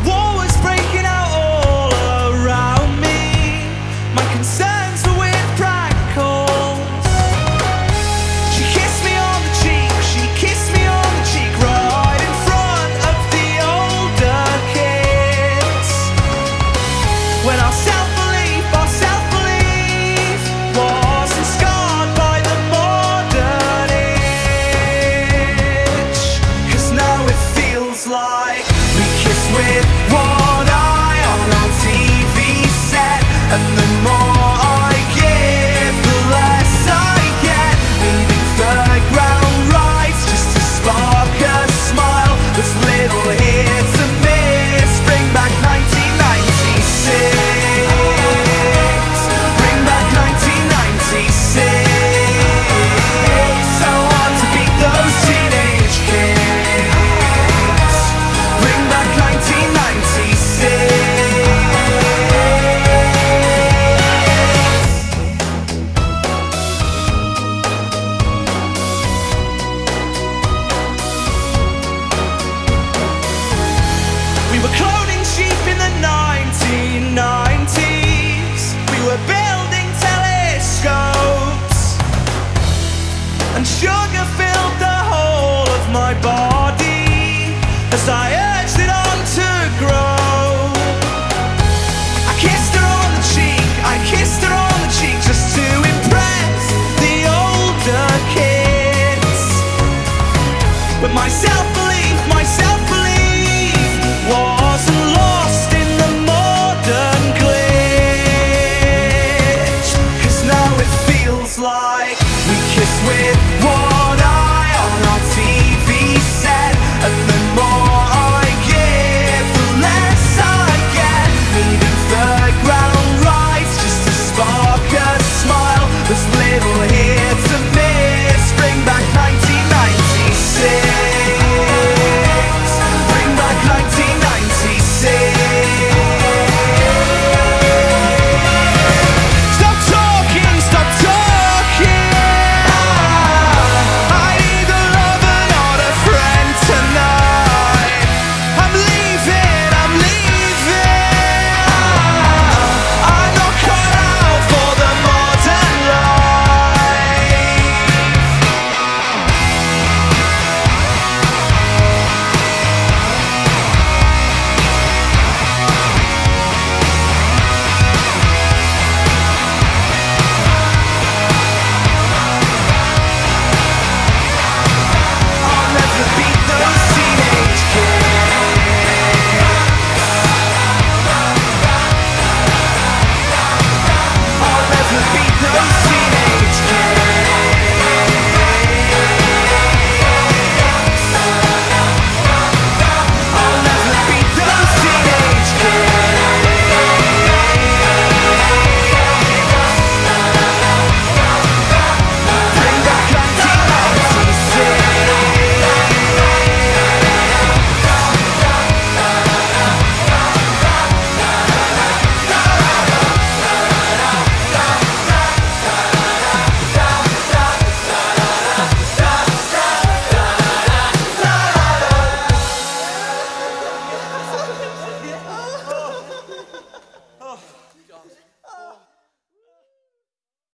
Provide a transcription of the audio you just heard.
war was breaking out all around me. My concerns were with prank-calls. She kissed me on the cheek, she kissed me on the cheek, right in front of the older kids. When our self-belief wasn't scarred by the modern itch. 'Cause now it feels like we kiss with one eye on our TV set, and the more I give, the less I get. Leaving third ground rights just to spark a smile. There's little here to miss. Bring back 1996. Bring back 1996. So hard to beat those teenage kids. Bring back 1996. We were cloning sheep in the 1990s. We were building telescopes and sugar